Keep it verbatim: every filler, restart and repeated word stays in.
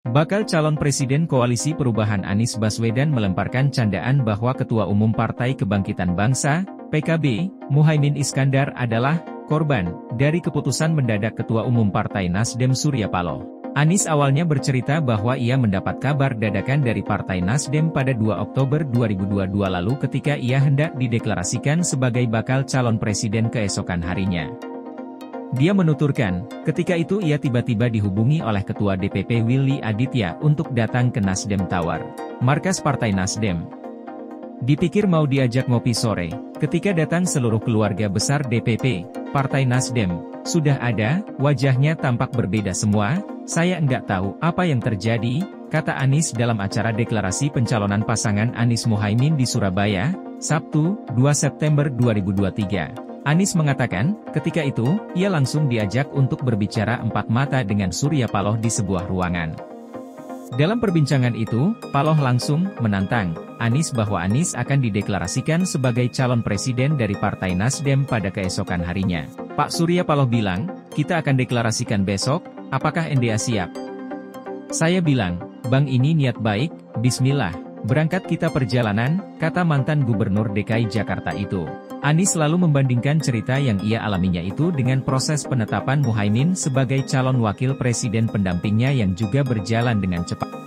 Bakal calon presiden Koalisi Perubahan Anies Baswedan melemparkan candaan bahwa Ketua Umum Partai Kebangkitan Bangsa, P K B, Muhaimin Iskandar adalah korban dari keputusan mendadak Ketua Umum Partai Nasdem Surya Paloh. Anies awalnya bercerita bahwa ia mendapat kabar dadakan dari Partai Nasdem pada dua Oktober dua ribu dua puluh dua lalu ketika ia hendak dideklarasikan sebagai bakal calon presiden keesokan harinya. Dia menuturkan, ketika itu ia tiba-tiba dihubungi oleh Ketua D P P Willy Aditya untuk datang ke Nasdem Tower, markas Partai Nasdem. Dipikir mau diajak ngopi sore, ketika datang seluruh keluarga besar D P P, Partai Nasdem, sudah ada, wajahnya tampak berbeda semua, saya enggak tahu apa yang terjadi, kata Anies dalam acara deklarasi pencalonan pasangan Anies Muhaimin di Surabaya, Sabtu, dua September dua ribu dua puluh tiga. Anies mengatakan, ketika itu, ia langsung diajak untuk berbicara empat mata dengan Surya Paloh di sebuah ruangan. Dalam perbincangan itu, Paloh langsung menantang Anies bahwa Anies akan dideklarasikan sebagai calon presiden dari Partai Nasdem pada keesokan harinya. Pak Surya Paloh bilang, kita akan deklarasikan besok, apakah N D A siap? Saya bilang, Bang ini niat baik, bismillah, berangkat kita perjalanan, kata mantan Gubernur D K I Jakarta itu. Anies lalu membandingkan cerita yang ia alaminya itu dengan proses penetapan Muhaimin sebagai calon wakil presiden pendampingnya yang juga berjalan dengan cepat.